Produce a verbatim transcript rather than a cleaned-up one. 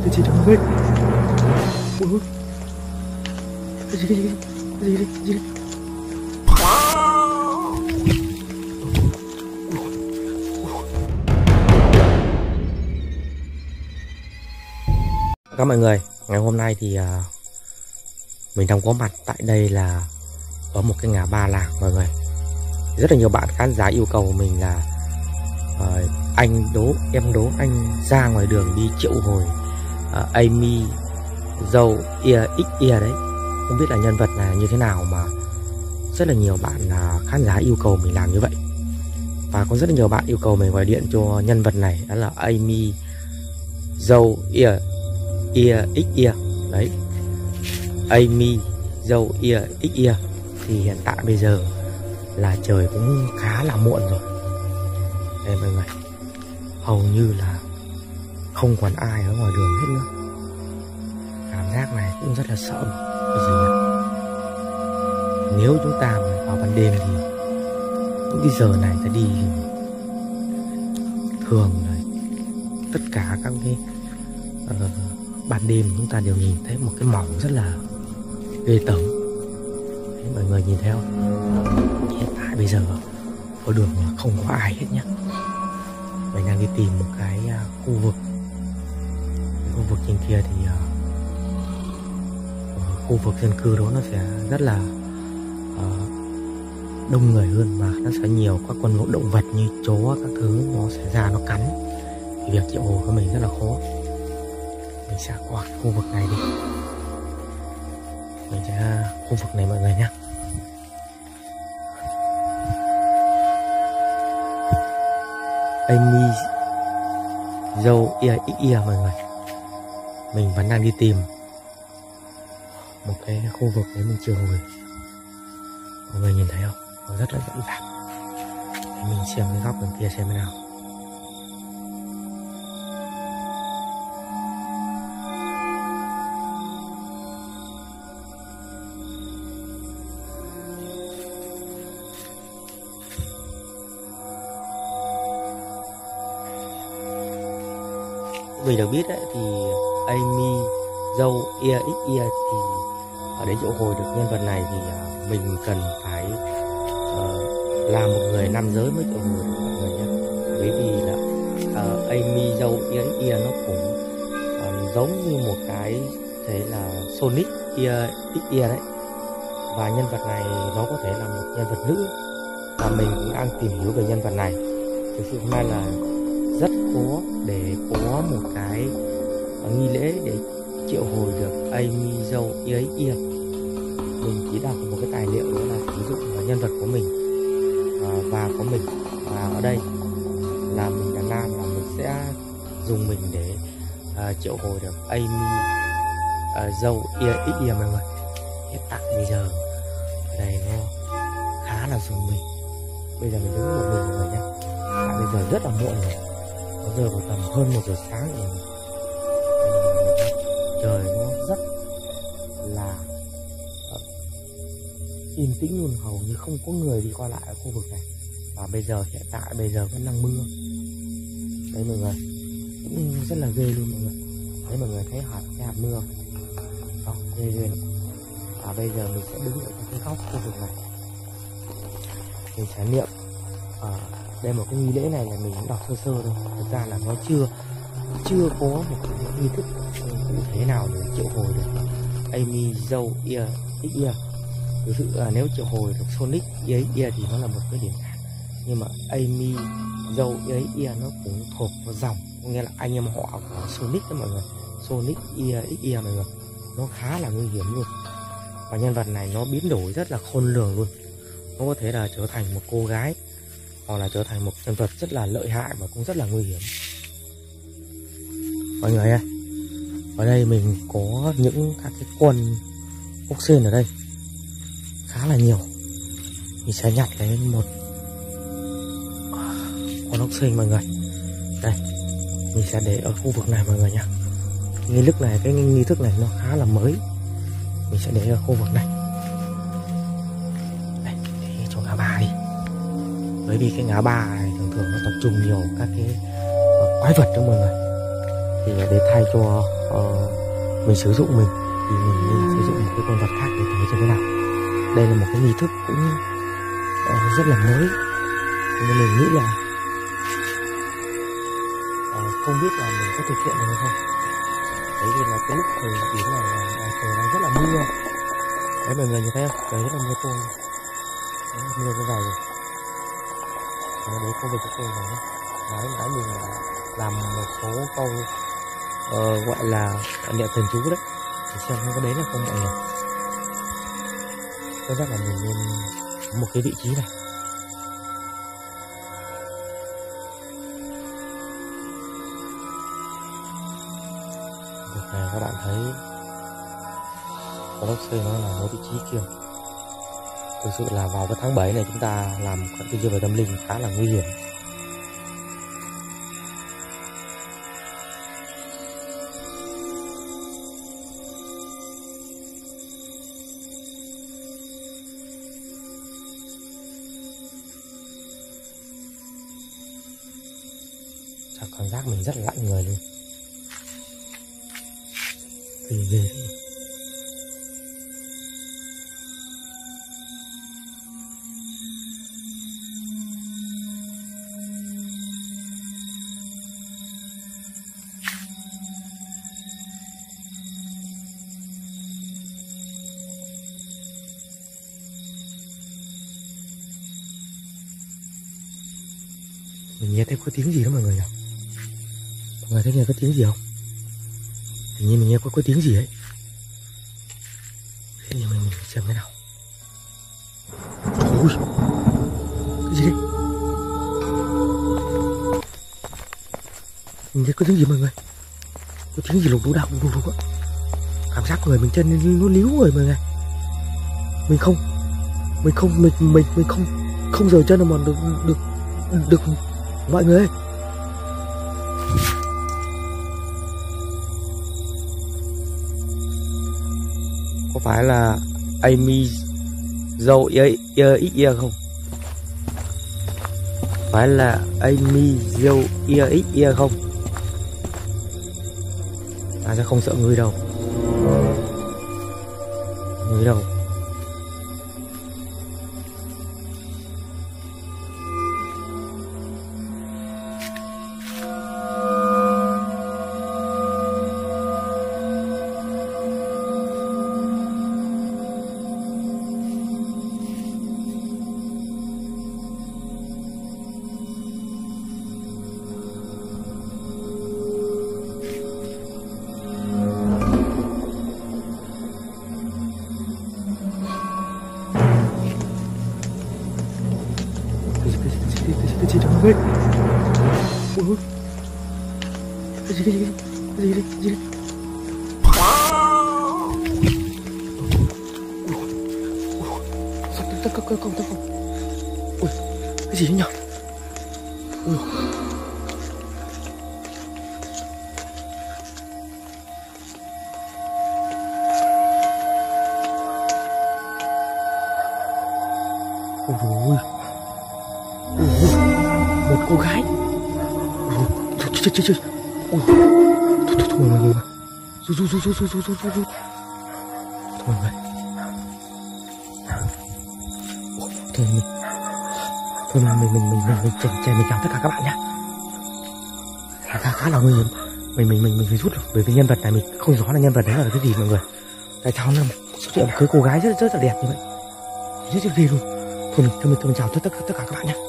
Cái gì đó vậy? Ui, cái gì cái gì cái gì đấy, cái gì đấy? Các mọi người, ngày hôm nay thì uh, mình đang có mặt tại đây là ở một cái ngã ba làng mọi người. Rất là nhiều bạn khán giả yêu cầu mình là uh, anh đố, em đố anh ra ngoài đường đi triệu hồi uh, Amy dâu ear x ear đấy. Không biết là nhân vật này như thế nào mà rất là nhiều bạn uh, khán giả yêu cầu mình làm như vậy. Và có rất là nhiều bạn yêu cầu mình gọi điện cho nhân vật này, đó là Amy dâu ear ear x ear đấy. Amy dâu ear x ear thì hiện tại bây giờ là trời cũng khá là muộn rồi. Đây mọi người, hầu như là không còn ai ở ngoài đường hết nữa. Cảm giác này cũng rất là sợ. Cái gì nhỉ? Nếu chúng ta mà vào ban đêm thì những cái giờ này ta đi thường là tất cả các cái uh, ban đêm chúng ta đều nhìn thấy một cái mỏng rất là ghê tởm. Đấy, mọi người nhìn thấy không? Hiện tại bây giờ có đường là không có ai hết nhá. Mình đang đi tìm một cái uh, khu vực cái khu vực trên kia thì uh, khu vực dân cư đó nó sẽ rất là uh, đông người hơn, mà nó sẽ nhiều các con động vật như chó các thứ nó sẽ ra nó cắn, thì việc triệu hồi của mình rất là khó. Mình sẽ qua khu vực này đi, mình sẽ ra khu vực này mọi người nhé. Amy dâu ear x ear mọi người, mình vẫn đang đi tìm một cái khu vực để mình triệu hồi. Mọi người nhìn thấy không? Nó rất là rậm rạp. Để mình xem cái góc bên kia xem thế nào. Mình được biết đấy, thì Amy dâu ear x ear thì ở để triệu hồi được nhân vật này thì uh, mình cần phải uh, là một người nam giới mới triệu hồi được mọi người nhé. Bởi vì là uh, Amy dâu ear x ear nó cũng uh, giống như một cái thế là Sonic ear x ear đấy. Và nhân vật này nó có thể là một nhân vật nữ, và mình cũng đang tìm hiểu về nhân vật này. Thực sự hôm nay là rất khó để có một cái nghi lễ để triệu hồi được Amy dâu ear x ear. Mình chỉ đọc một cái tài liệu đó là sử dụng nhân vật của mình và, và của mình, và ở đây là mình là nam, là mình sẽ dùng mình để uh, triệu hồi được Amy uh, dâu ear x ear mọi người. Hiện tại bây giờ ở đây nó khá là dùng mình. Bây giờ mình đứng một mình rồi nhé. Tại bây giờ rất là muộn rồi, nó rơi vào tầm hơn một giờ sáng rồi. Trời nó rất là uh, yên tĩnh luôn, hầu như không có người đi qua lại ở khu vực này. Và bây giờ hiện tại bây giờ vẫn đang mưa. Đấy mọi người, cũng rất là ghê luôn mọi người. Đấy mọi người thấy hạt cái hạt mưa đó, ghê ghê lắm. Và bây giờ mình sẽ đứng ở cái góc khu vực này, mình sẽ niệm. uh, đây một cái nghi lễ này là mình cũng đọc sơ sơ thôi, thực ra là nó chưa chưa có một cái nghi thức cụ thể nào để triệu hồi được Amy dâu ear x ear. Thực sự là nếu triệu hồi được Sonic ear x ear thì nó là một cái điểm khác, nhưng mà Amy dâu ear x ear nó cũng thuộc một dòng, có nghĩa là anh em họ của Sonic đó mọi người. Sonic ear x ear mọi người, nó khá là nguy hiểm luôn. Và nhân vật này nó biến đổi rất là khôn lường luôn. Nó có thể là trở thành một cô gái, hoặc là trở thành một nhân vật rất là lợi hại và cũng rất là nguy hiểm. Mọi người ơi, ở đây mình có những các cái con ốc sên ở đây khá là nhiều. Mình sẽ nhặt lấy một con ốc sên mọi người. Đây, mình sẽ để ở khu vực này mọi người nhé. Nghi thức này, cái nghi thức này nó khá là mới. Mình sẽ để ở khu vực này. Đây, để cho ngã ba đi. Bởi vì cái ngã ba này thường thường nó tập trung nhiều các cái quái vật đó mọi người. thì để thay cho uh, mình sử dụng mình thì mình nên sử dụng một cái con vật khác để thử xem thế nào. Đây là một cái nghi thức cũng uh, rất là mới nên mình nghĩ là uh, không biết là mình có thực hiện được hay không. Đấy vì là cái lúc thời điểm này là trời đang rất là mưa. Đấy mọi người nhìn thấy không? Trời rất là mưa to. Đấy, mưa cái dài rồi. Đấy, đấy không về cái câu này nhé. Đấy nãy mình đã làm một số câu uh, gọi là niệm thần chú đấy. Để xem có đấy là không mọi người. Tôi chắc là mình nên có một cái vị trí này. Việc này các bạn thấy blockchain nó là một vị trí kia. Thực sự là vào cái tháng bảy này chúng ta làm các cái video về tâm linh khá là nguy hiểm. Cảm giác mình rất là lạnh người luôn. Thì ghê. Mình nghe thấy có tiếng gì đó mọi người nhỉ? Mọi người thấy nghe có tiếng gì không? Hình như mình nghe có, có tiếng gì ấy. Thế nhưng mình, mình xem cái nào. Ui, cái gì đấy? Mình nghe có tiếng gì mọi người? Có tiếng gì lục đục đạo lục đục á. Cảm giác người mình chân nó líu người mọi người. Mình không, mình không, mình mình mình không, không giờ chân mà được được được mọi người ơi. Có phải là Amy dâu ear ear x ear không? Phải là Amy dâu ear x ear không? À sẽ không sợ người đâu. Người đâu? Cái gì đó mọi người? Ui ui. Cái gì cái gì cái gì cái gì cái gì? Tấn công tấn công. Ui, cái gì đấy nhỉ? Ui. Ôi ôi, một cô gái. Ôi, chết chết chết. Ôi, thôi thôi thôi mọi người, rút rút rút rút rút rút rút rút. Thôi mọi người. Thôi mình, thôi mình mình mình mình mình mình chèn chèn mình chào tất cả các bạn nhá. Khá khá là nguy hiểm. Mình mình mình mình phải rút rồi, bởi vì nhân vật này mình không rõ là nhân vật đấy là cái gì mọi người. Tại sao nó xuất hiện một cái cô gái rất rất là đẹp như vậy, rất là ghê luôn. Thôi mình thôi mình, thôi mình chào tất tất tất cả các bạn nhé.